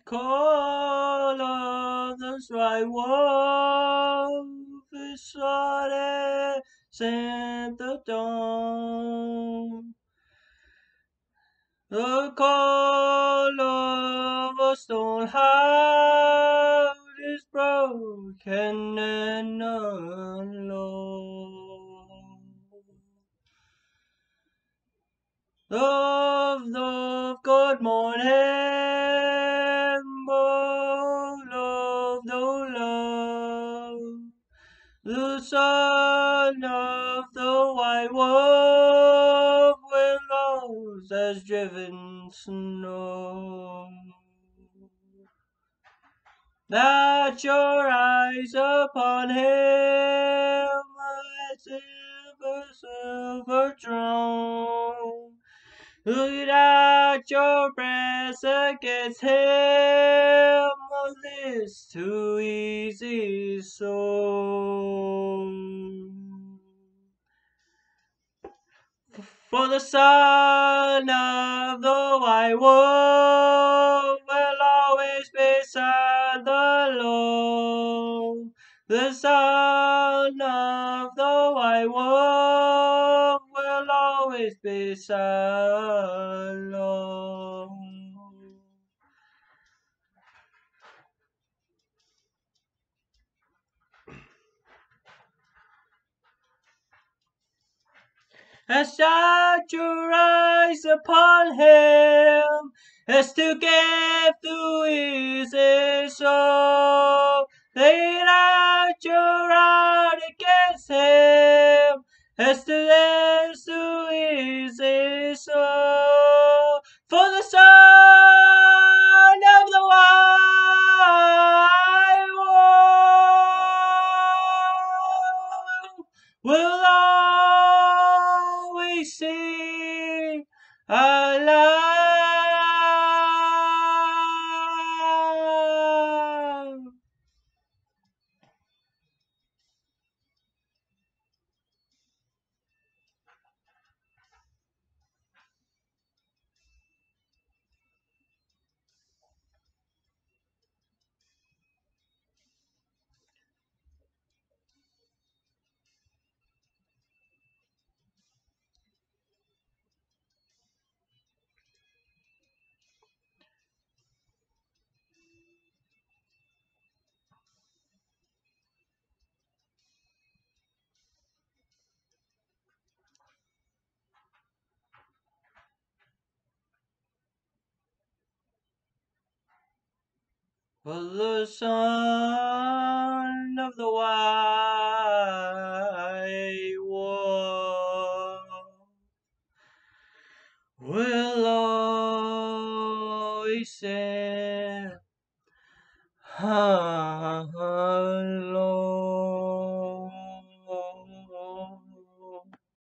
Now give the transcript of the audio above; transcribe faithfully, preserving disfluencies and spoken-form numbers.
call of the white wolf is sorted sent the dawn. The call of a stone heart is broken and alone. Love, love, good morning, oh, love, no love. The son of the white wolf when lost has driven snow. That your eyes upon him, a silver, silver throne. Look at your breast against him, of this too easy soul. For the son of the white wolf will always be sad alone. The son of the white wolf will always be sad alone. As shut your eyes upon him, as to give to easy soul. Lay out your heart against him, as to this to easy soul. For the son of the white wolf will always sing aloud. For the son of the white wolf will always sing.